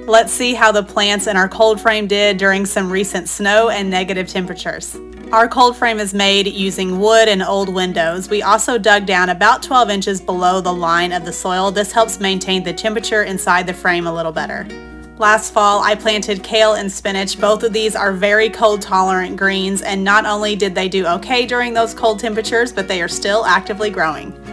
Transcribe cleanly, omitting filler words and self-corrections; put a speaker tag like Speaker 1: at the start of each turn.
Speaker 1: Let's see how the plants in our cold frame did during some recent snow and negative temperatures. Our cold frame is made using wood and old windows. We also dug down about 12 inches below the line of the soil. This helps maintain the temperature inside the frame a little better. Last fall, I planted kale and spinach. Both of these are very cold tolerant greens, and not only did they do okay during those cold temperatures, but they are still actively growing.